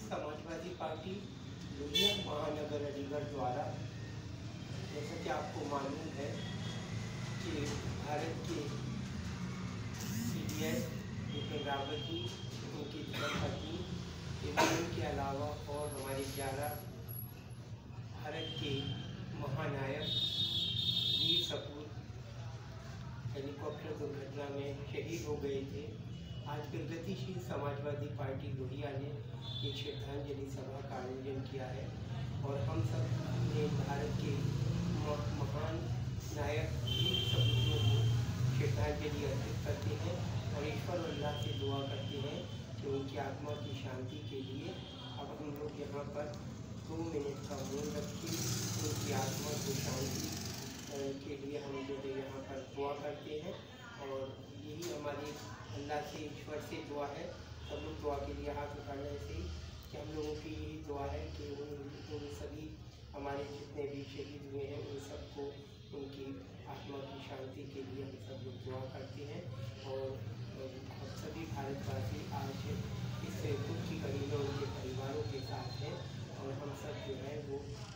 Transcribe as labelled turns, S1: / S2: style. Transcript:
S1: Samajwadi party Lohia महानगर अलीगढ़ द्वारा, जैसा कि आपको मालूम है कि भारत के CDS बिपिन रावत जी, उनकी धर्मपत्नी एवं उनके अलावा और हमारे 11 भारत के महानायक वीर सपूत हेलीकॉप्टर दुर्घटना में शहीद हो गए थे। आज प्रगतिशील समाजवादी पार्टी लोहिया ने एक श्रद्धांजलि सभा का आयोजन किया है और हम सब ने भारत के महान नायक वीर सपूतों को श्रद्धांजलि अर्पित करते हैं और ईश्वर अल्लाह से दुआ करते हैं कि उनकी आत्मा की शांति के लिए अब हम लोग यहाँ पर 2 मिनट का मौन रखिए। उनकी आत्मा को शांति के लिए हम जो है यहाँ पर दुआ करते हैं और यही हमारी अल्लाह से, ईश्वर से दुआ है। सब लोग दुआ के लिए हाथ उठाने से कि हम लोगों की यही दुआ है कि उन सभी हमारे जितने भी शहीद हुए हैं उन सबको उनकी आत्मा की शांति के लिए हम सब लोग दुआ करते हैं। और सभी भारतवासी आज इस दुख की घड़ी में उनके परिवारों के साथ हैं और हम सब जो है वो